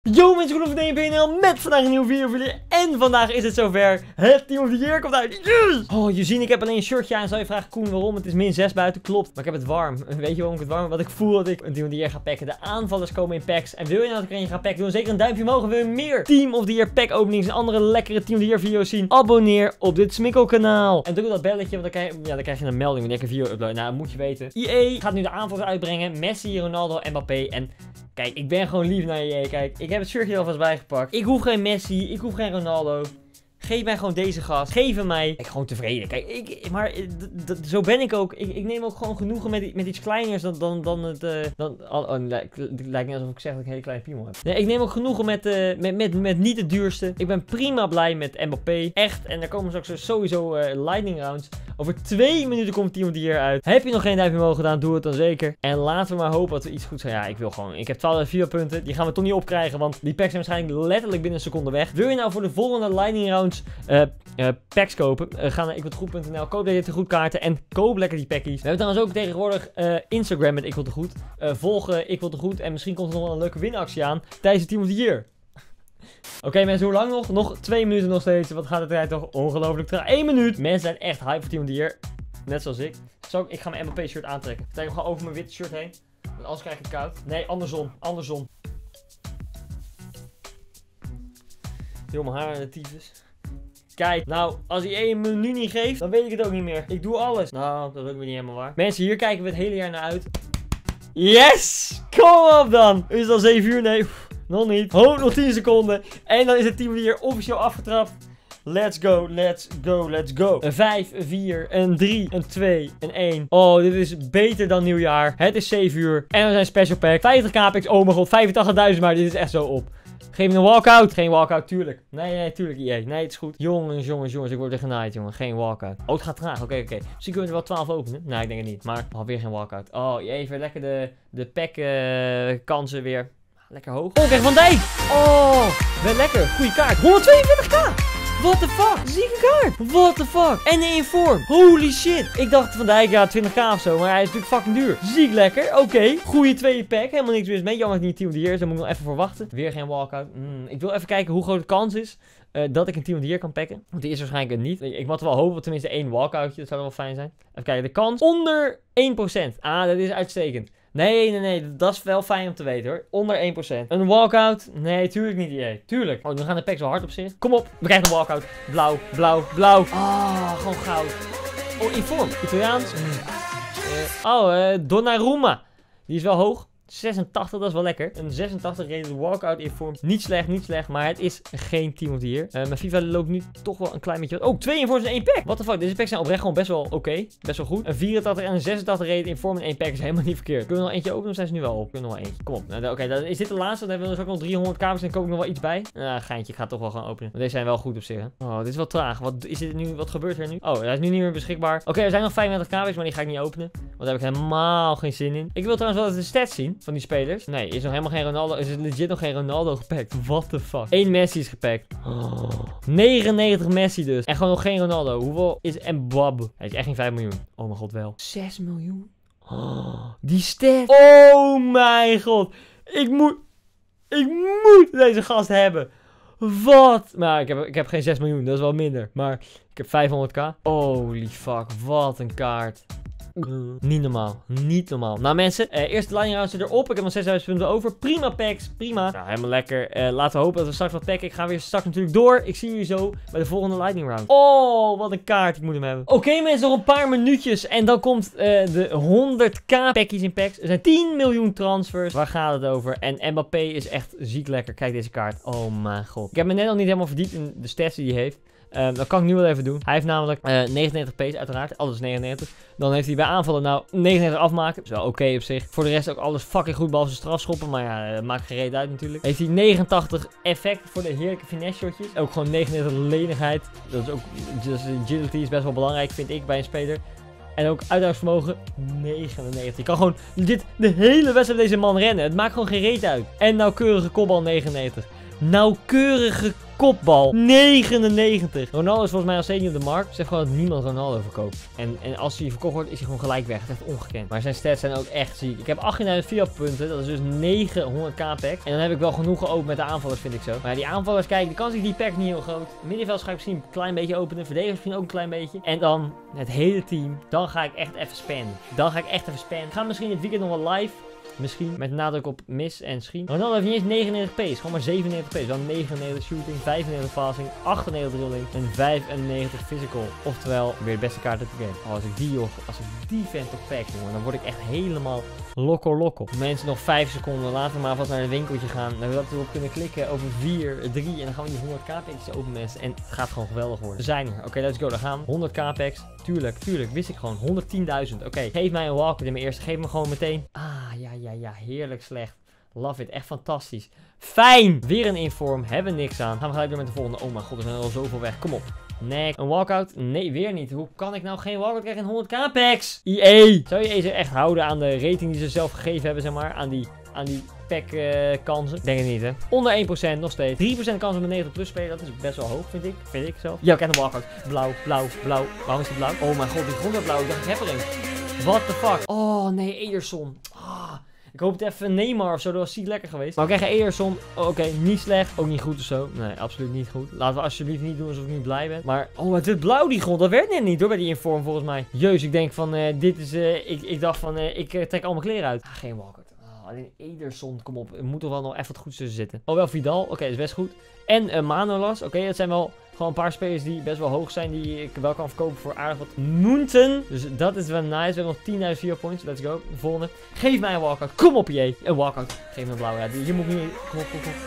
Yo mensen, goed van DNPNL met vandaag een nieuwe video voor jullie. En vandaag is het zover. Het Team of the Year komt uit. Yes! Oh, je ziet, ik heb alleen een shirtje aan. Zou je vragen, Koen, waarom? Het is -6 buiten. Klopt, maar ik heb het warm. Weet je waarom ik het warm heb? Want ik voel dat ik een Team of the Year ga packen. De aanvallers komen in packs. En wil je nou dat ik er een ga packen? Doe dan zeker een duimpje omhoog. En wil je meer Team of the Year pack openings en andere lekkere Team of the Year video's zien? Abonneer op dit Smikkel-kanaal. En druk op dat belletje, want dan krijg je een melding wanneer ik een video upload. Nou, moet je weten. EA gaat nu de aanvallers uitbrengen. Messi, Ronaldo, Mbappé en... Kijk, ik ben gewoon lief naar je. Kijk, ik heb het shirtje alvast bijgepakt. Ik hoef geen Messi, ik hoef geen Ronaldo. Geef mij gewoon deze gast. Geef hem mij. Ik ben gewoon tevreden. Kijk, maar zo ben ik ook. Ik neem ook gewoon genoegen met iets kleiners dan het... Het lijkt niet alsof ik zeg dat ik een hele kleine piemel heb. Nee, ik neem ook genoegen met niet het duurste. Ik ben prima blij met Mbappé. Echt. En daar komen straks sowieso lightning rounds. Over 2 minuten komt Team of the Year uit. Heb je nog geen duimpje omhoog gedaan? Doe het dan zeker. En laten we maar hopen dat we iets goeds zijn. Ja, ik wil gewoon... Ik heb 12 4 punten. Die gaan we toch niet opkrijgen. Want die packs zijn waarschijnlijk letterlijk binnen een seconde weg. Wil je nou voor de volgende lightning rounds packs kopen? Ga naar ikwiltegoed.nl. Koop deze goed kaarten. En koop lekker die packies. We hebben trouwens ook tegenwoordig Instagram met ikwiltegoed. Volg ikwiltegoed. En misschien komt er nog wel een leuke winactie aan tijdens de Team of the Year. Oké, mensen, hoe lang nog? Nog 2 minuten nog steeds. Wat gaat de tijd toch ongelooflijk traag. 1 minuut. Mensen zijn echt hype voor Team of the Year. Net zoals ik. Ik ga mijn Mbappé shirt aantrekken. Ik trek hem gewoon over mijn witte shirt heen. Want anders krijg ik het koud. Nee, andersom. Andersom. Heel mijn haar aan de tyfus. Kijk, nou, als hij me nu niet geeft, dan weet ik het ook niet meer. Ik doe alles. Nou, dat is ook weer niet helemaal waar. Mensen, hier kijken we het hele jaar naar uit. Yes! Kom op dan! Is het al 7 uur? Nee, nog niet. Oh, nog 10 seconden. En dan is het Team hier officieel afgetrapt. Let's go, let's go, let's go. Een 5, een 4, een 3, een 2, een 1. Oh, dit is beter dan nieuwjaar. Het is 7 uur. En we zijn special pack. 50 kpx, oh mijn god, 85.000, maar dit is echt zo op. Geef me een walkout. Geen walkout, tuurlijk. Nee, tuurlijk, EA. Nee, het is goed. Jongens, ik word er genaaid, jongen. Geen walkout. Oh, het gaat traag. Oké. Misschien kunnen we er wel 12 openen. Nee, ik denk het niet. Maar alweer geen walkout. Oh, even lekker de pack kansen weer. Lekker hoog. Oh, krijg Van Dijk. Oh, wel lekker. Goeie kaart. 142k. What the fuck? Zieke kaart. What the fuck? En in vorm. Holy shit. Ik dacht Van Dijk, ja, 20k of zo. Maar hij is natuurlijk fucking duur. Ziek lekker. Oké. Goeie tweede pack. Helemaal niks mis mee. Jammer dat het niet Team of the Year is. Daar moet ik nog even voor wachten. Weer geen walkout. Ik wil even kijken hoe groot de kans is dat ik een Team of the Year kan packen. Want die is waarschijnlijk niet. Ik moet wel hopen op tenminste 1 walkoutje. Dat zou wel fijn zijn. Even kijken. De kans onder 1%. Ah, dat is uitstekend. Nee. Dat is wel fijn om te weten hoor. Onder 1%. Een walkout? Nee, tuurlijk niet. Tuurlijk. Oh, dan gaan de packs wel hard op zich. Kom op. We krijgen een walkout. Blauw. Ah, gewoon goud. Oh, in vorm. Italiaans. Donnarumma. Die is wel hoog. 86, dat is wel lekker. Een 86 rated walkout in vorm. Niet slecht, maar het is geen Team of the Year. Mijn FIFA loopt nu toch wel een klein beetje... Oh, 2 in vorm en 1 pack. What the fuck, deze packs zijn oprecht gewoon best wel oké. Best wel goed. Een 84 en een 86 rated in vorm en 1 pack is helemaal niet verkeerd. Kunnen we nog eentje openen of zijn ze nu wel op? Kunnen we nog wel eentje. Kom op. Nou, oké, dan is dit de laatste. Dan hebben we dus ook nog 300 kamers en koop ik nog wel iets bij. Geintje, ik ga het toch wel gaan openen. Want deze zijn wel goed op zich. Hè? Oh, dit is wel traag. Wat gebeurt er nu? Oh, hij is nu niet meer beschikbaar. Oké, er zijn nog 35 kamers, maar die ga ik niet openen. Want daar heb ik helemaal geen zin in. Ik wil trouwens wel even de stats zien van die spelers. Nee, is nog helemaal geen Ronaldo. Is het legit nog geen Ronaldo gepakt? What the fuck? 1 Messi is gepakt. 99 Messi dus. En gewoon nog geen Ronaldo. Hoeveel is Mbappé? Hij is echt geen 5 miljoen. Oh mijn god, wel. 6 miljoen? Die stat. Oh mijn god. Ik moet deze gast hebben. Wat? Nou, ik heb geen 6 miljoen. Dat is wel minder. Maar ik heb 500k. Holy fuck. Wat een kaart. Niet normaal. Nou mensen, eerst de lightning rounds erop. Ik heb nog 6000 punten over. Prima packs, prima. Nou, helemaal lekker. Laten we hopen dat we straks wat packen. Ik ga weer straks natuurlijk door. Ik zie jullie zo bij de volgende lightning round. Oh, wat een kaart. Ik moet hem hebben. Oké, mensen, nog een paar minuutjes. En dan komt de 100k packies in packs. Er zijn 10 miljoen transfers. Waar gaat het over? En Mbappé is echt ziek lekker. Kijk deze kaart. Oh mijn god. Ik heb me net nog niet helemaal verdiept in de stats die hij heeft. Dat kan ik nu wel even doen. Hij heeft namelijk 99 pace uiteraard. Alles 99. Dan heeft hij bij aanvallen nou 99 afmaken. Dat is wel oké op zich. Voor de rest ook alles fucking goed behalve zijn strafschoppen. Maar ja, maakt geen reet uit natuurlijk. Heeft hij 89 effect voor de heerlijke finesse shotjes. Ook gewoon 99 lenigheid. Dat is ook... Dus agility is best wel belangrijk vind ik bij een speler. En ook uithoudingsvermogen 99. Je kan gewoon de hele wedstrijd deze man rennen. Het maakt gewoon geen reet uit. En nauwkeurige kopbal 99. Nauwkeurige kopbal. 99. Ronaldo is volgens mij al steeds niet op de markt. Zeg gewoon dat niemand Ronaldo verkoopt. En als hij verkocht wordt, is hij gewoon gelijk weg. Dat is echt ongekend. Maar zijn stats zijn ook echt ziek. Ik heb 18.000 FIFA-punten. Dat is dus 900k packs. En dan heb ik wel genoeg geopend met de aanvallers, vind ik zo. Maar ja, die aanvallers, kijk, de kans is die pack niet heel groot. Middenveld ga ik misschien een klein beetje openen. Verdedigers misschien ook een klein beetje. En dan het hele team. Dan ga ik echt even spenden. Ik ga misschien dit weekend nog wel live. Misschien. Met nadruk op mis en schien. Ronaldo heeft niet eens 99 pace. Gewoon maar 97 pace. Dan 99 shooting, 95 passing, 98 dribbling en 95 physical. Oftewel, weer de beste kaart uit de game. Oh, als ik die vent op pack, jongen, dan word ik echt helemaal lokko. Mensen, nog 5 seconden. Laten we maar vast naar het winkeltje gaan. Dan dat we erop kunnen klikken over 4, 3. En dan gaan we die 100k packs open, mensen. En het gaat gewoon geweldig worden. We zijn er. Oké, let's go. Dan gaan we. 100k packs. Tuurlijk. Wist ik gewoon. 110.000. Oké, geef mij een walkout in mijn eerste. Geef me gewoon meteen. Ja, heerlijk slecht. Love it, echt fantastisch. Fijn! Weer een inform, hebben we niks aan. Gaan we gelijk door met de volgende. Oh mijn god, er zijn er al zoveel weg. Kom op. Nee, een walkout? Nee, weer niet. Hoe kan ik nou geen walkout krijgen in 100k packs? EA! Zou je ze echt houden aan de rating die ze zelf gegeven hebben, zeg maar? Aan die pack kansen? Denk het niet, hè? Onder 1% nog steeds. 3% kans om een 90 plus spelen. Dat is best wel hoog, vind ik. Vind ik zelf. Ja, ik heb een walkout. Blauw. Waarom is die blauw? Oh mijn god, die grond is blauw. Ik dacht, ik heb er een. What the fuck? Oh nee, Ederson. Ik hoop het even Neymar of zo, dat was ziek lekker geweest. Maar we krijgen Ederson. Oké, niet slecht. Ook niet goed of zo. Nee, absoluut niet goed. Laten we alsjeblieft niet doen alsof ik niet blij ben. Maar, oh, het is blauw die grond. Dat werd net niet hoor, bij die inform volgens mij. Jeus, ik denk van, dit is, ik dacht van, ik trek al mijn kleren uit. Geen walkout. Alleen Ederson, kom op. Er moet toch wel nog even wat goeds tussen zitten. Oh, wel Vidal. Oké, dat is best goed. En Manolas. Oké, dat zijn wel gewoon een paar spelers die best wel hoog zijn. Die ik wel kan verkopen voor aardig wat munten. Dus dat is wel nice. We hebben nog 10.000 4 points. Let's go. De volgende. Geef mij een walkout. Kom op, je. Een walkout. Geef me een blauwe. Ja, je moet niet... Kom op.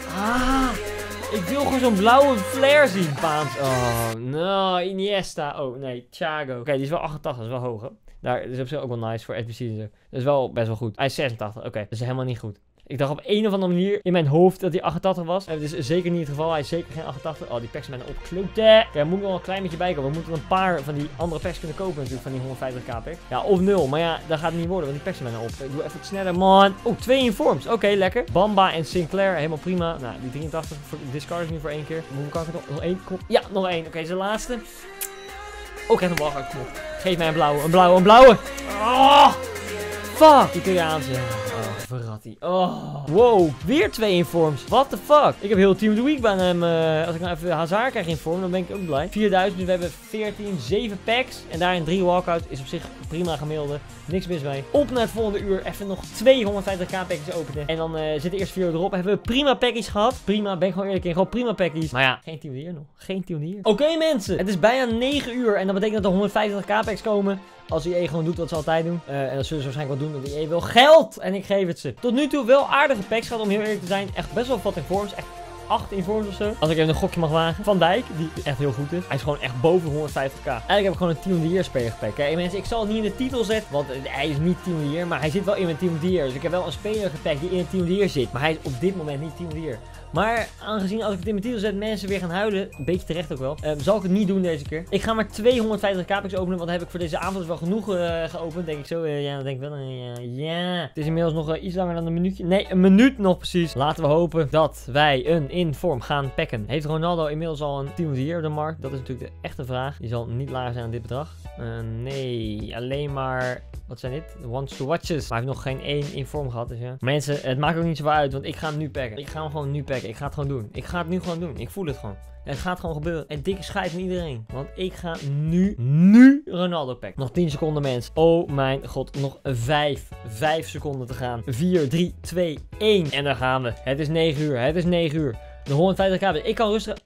Ik wil gewoon zo'n blauwe flare zien. Paans. Oh, no. Iniesta. Oh, nee. Thiago. Oké, die is wel 88. Dat is wel hoog, hè. Daar is op zich ook wel nice voor SBC en zo. Dat is wel best wel goed. Hij is 86. Oké, dat is helemaal niet goed. Ik dacht op een of andere manier in mijn hoofd dat hij 88 was. Dat is zeker niet het geval. Hij is zeker geen 88. Oh, die packs zijn bijna opgekloten. Ja, daar moet nog een klein beetje bij komen. We moeten een paar van die andere packs kunnen kopen natuurlijk. Van die 150k packs. Ja, of 0. Maar ja, dat gaat het niet worden. Want die packs zijn bijna op. Ik doe even wat sneller, man. Oh, 2 informs. Oké, lekker. Bamba en Sinclair. Helemaal prima. Nou, die 83 discard is nu voor 1 keer. Hoe kan ik het nog? Nog 1? Kom. Ja, nog 1. Oké, is de laatste. Oh, ik heb een walkout. Kom op. Geef mij een blauwe. Oh, fuck. Die kun je aanzetten. Verratti. Oh. Wow. Weer 2 informs. What the fuck? Ik heb heel Team of the Week bij hem. Als ik nou even Hazard krijg inform, dan ben ik ook blij. 4000. Dus we hebben 14. 7 packs. En daarin 3 walkouts. Is op zich prima gemiddelde. Niks mis mee. Op naar het volgende uur. Even nog 250k packages openen. En dan zit de eerste video erop. Hebben we prima packages gehad. Prima. Ben ik gewoon eerlijk in. Gewoon prima packages. Maar ja. Geen Team of the Year nog. Geen Team of the Year. Oké, mensen. Het is bijna 9 uur. En dat betekent dat er 150k packs komen. Als EA gewoon doet wat ze altijd doen. En dat zullen ze waarschijnlijk wel doen. Want EA wil geld. En ik geef het ze. Tot nu toe wel aardige packs gehad. Om heel eerlijk te zijn. Echt best wel wat informs. Echt 8 informs of zo. Als ik even een gokje mag wagen. Van Dijk. Die echt heel goed is. Hij is gewoon echt boven 150k. Eigenlijk heb ik gewoon een Team of the Year speler gepakt. Kijk mensen. Ik zal het niet in de titel zetten. Want hij is niet Team of the Year. Maar hij zit wel in mijn Team of the Year. Dus ik heb wel een speler gepakt die in het Team of the Year zit. Maar hij is op dit moment niet Team of the Year. Maar aangezien als ik het in mijn titel zet, mensen weer gaan huilen. Een beetje terecht ook wel. Zal ik het niet doen deze keer. Ik ga maar 250 packs openen. Want dan heb ik voor deze avond wel genoeg geopend. Denk ik zo. Ja, dat denk ik wel. Ja. Het is inmiddels nog iets langer dan een minuutje. Nee, een minuut nog precies. Laten we hopen dat wij een inform gaan packen. Heeft Ronaldo inmiddels al een Team of the Year op de markt? Dat is natuurlijk de echte vraag. Die zal niet lager zijn dan dit bedrag. Nee, alleen maar... Wat zijn dit? Wants to watches. Maar hij heeft nog geen 1 inform gehad. Dus ja. Mensen, het maakt ook niet zoveel uit. Want ik ga hem nu packen. Ik ga hem gewoon nu packen. Ik ga het gewoon doen. Ik ga het nu gewoon doen. Ik voel het gewoon. Het gaat gewoon gebeuren. En dikke scheid van iedereen. Want ik ga nu Ronaldo packen. Nog 10 seconden, mensen. Oh mijn god. Nog 5 seconden te gaan. 4, 3, 2, 1. En daar gaan we. Het is 9 uur. Het is 9 uur. De 150k. Ik kan rustig...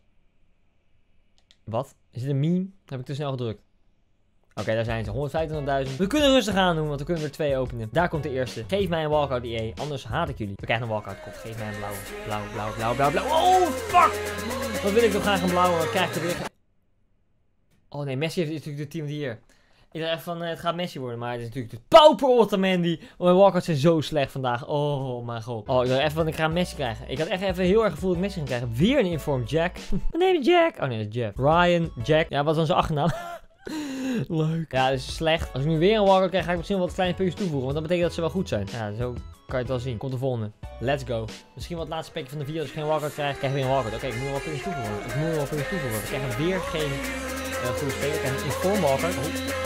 Wat? Is dit een meme? Heb ik te snel gedrukt? Oké, daar zijn ze. 125.000. We kunnen rustig aan doen, want we kunnen er 2 openen. Daar komt de eerste. Geef mij een walkout, EA. Anders haat ik jullie. We krijgen een walkout. Kom, geef mij een blauwe. Blauw. Oh, fuck! Wat wil ik nog graag een blauwe? Dan krijg ik er weer... Oh nee, Messi heeft natuurlijk de Team of the Year. Ik dacht even van, het gaat Messi worden. Maar het is natuurlijk de pauper Otamendi. Oh, mijn walkouts zijn zo slecht vandaag. Oh mijn god. Oh, ik dacht even van, ik ga Messi krijgen. Ik had echt even heel erg gevoel dat ik Messi ging krijgen. Weer een inform Jack. Mijn naam is Jack. Oh nee, dat is Jeff. Ryan, Jack. Ja, wat was onze achternaam? Leuk. Ja, dat is slecht. Als ik nu weer een walkout krijg, ga ik misschien wel wat kleine puntjes toevoegen. Want dat betekent dat ze wel goed zijn. Ja, zo kan je het wel zien. Komt de volgende. Let's go. Misschien wat het laatste spekje van de video. Als ik geen walkout krijg, krijg ik weer een walkout. Oké, ik moet wel puntjes toevoegen. Ik krijg weer geen goede speler. Ik krijg een inform walkout.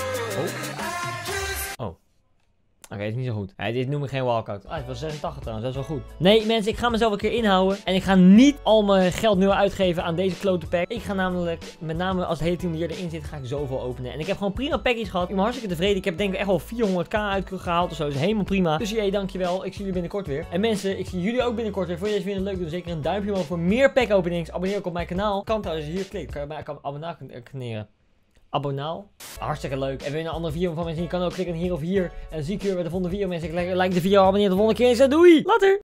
Oké, het is niet zo goed. Dit noem ik geen walkout. Het was 86 trouwens, dat is wel goed. Nee, mensen, ik ga mezelf een keer inhouden. En ik ga niet al mijn geld nu uitgeven aan deze klote pack. Ik ga namelijk, met name als het hele team hier erin zit, ga ik zoveel openen. En ik heb gewoon prima packjes gehad. Ik ben hartstikke tevreden. Ik heb denk ik echt wel 400k uitgehaald of zo. Dat is helemaal prima. Dus jij, dankjewel. Ik zie jullie binnenkort weer. En mensen, ik zie jullie ook binnenkort weer. Vond je deze video leuk? Doe zeker een duimpje omhoog voor meer pack openings. Abonneer ook op mijn kanaal. Kan trouwens, als je hier klikt, kan je mij abonneren. Abonaal. Hartstikke leuk. En wil je een andere video van mij zien, je kan ook klikken hier of hier. En dan zie ik je weer bij de volgende video, mensen. Like de video, abonneer de volgende keer. Doei! Later!